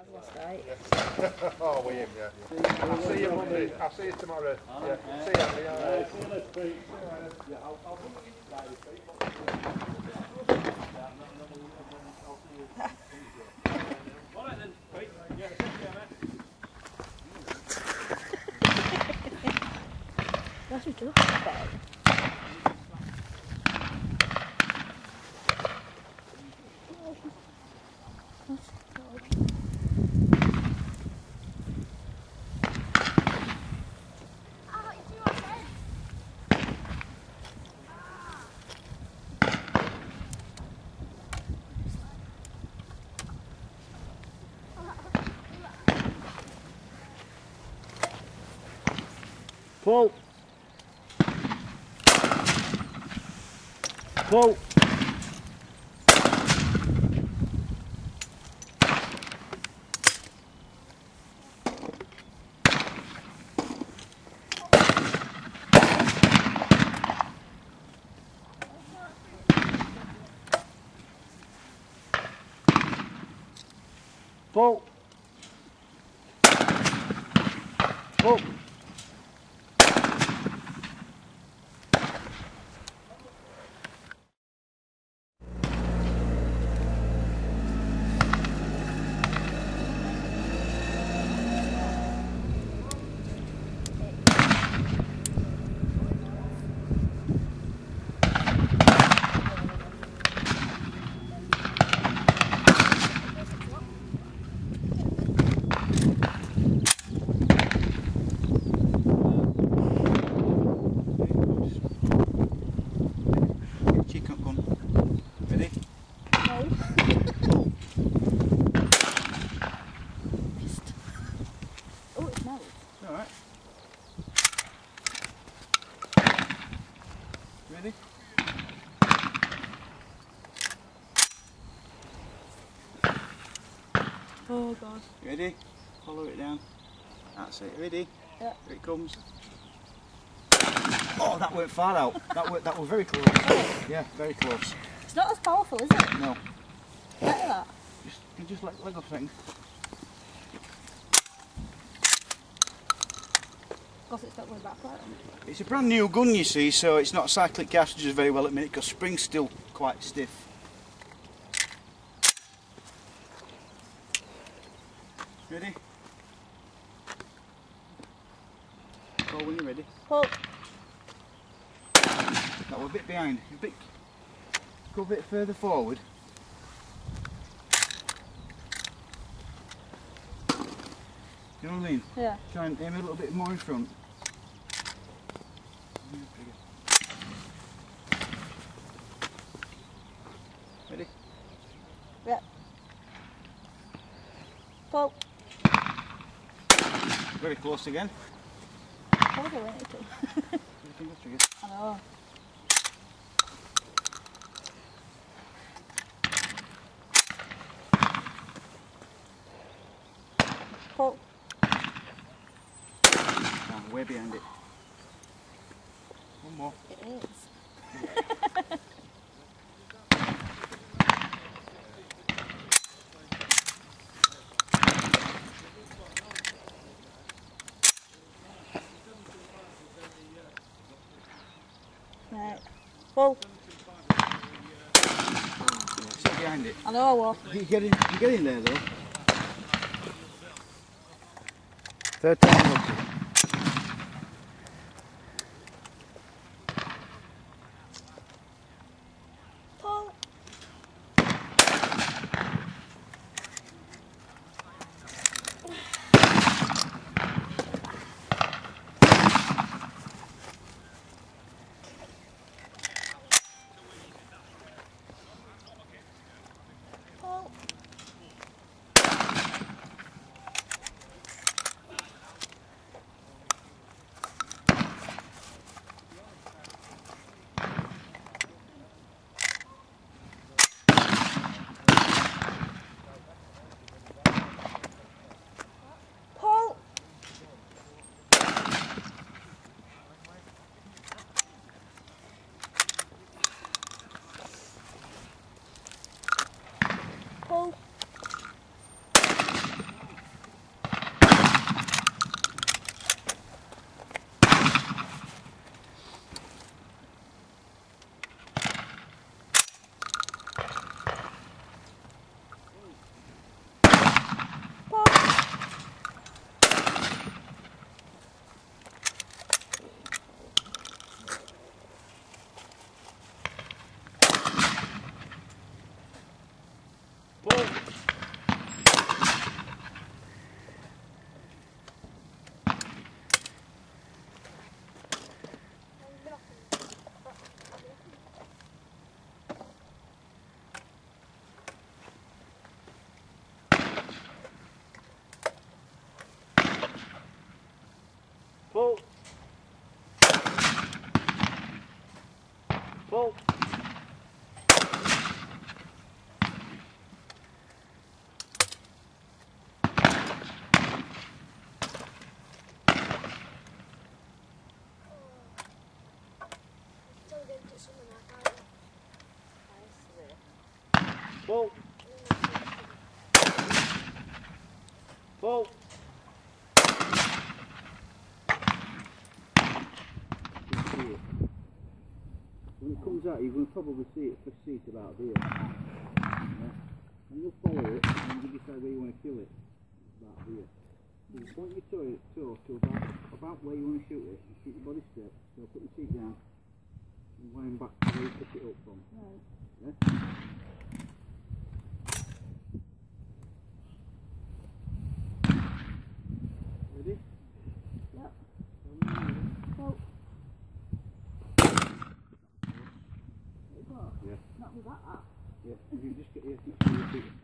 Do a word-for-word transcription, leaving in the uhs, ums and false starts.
I've lost eight. Yeah. Oh, with him, yeah. yeah. I'll see you Monday. I'll see you tomorrow. Oh, yeah. yeah. See you, Andy. All right. See you later, Pete. Yeah, I'll, I'll put it in diary, Pete. All right then, Pete. Yeah, take care, mate. That's ridiculous. Pull. Pull. Pull. Pull. Ready? Oh god. Ready? Follow it down. That's it. Ready? Yeah. Here it comes. Oh, that went far out. That went, that was very close. Yeah, very close. It's not as powerful, is it? No. Better that. Just, you just let, let go thing. Because it's not going back right on it. It's a brand new gun, you see, so it's not cycling cartridges very well at the minute because spring's still quite stiff. Ready? Go when you're ready. Pull. That was a bit behind. A bit, go a bit further forward. You know what I mean? Yeah. Try and aim a little bit more in front. Ready? Yeah. Pull. Very close again. Probably went it too. I know. Pull. Oh, way behind it. One more. It is. Right. Pull. Yeah, sit behind it. I know I will. You get in, you get in there though. Third time lucky. Pull. Pull. Full. When it comes out, you're going to probably see it first seat about here. Yeah. And you'll follow it and you decide where you want to kill it. About here. So you point your toe, toe to about, about where you want to shoot it and keep your body straight. So put your seat down and wind back to where you pick it up from. Right. Yeah? Ready? Yep. So, So. It's what? yeah. Not with that up. Yeah, you just get your, your feet.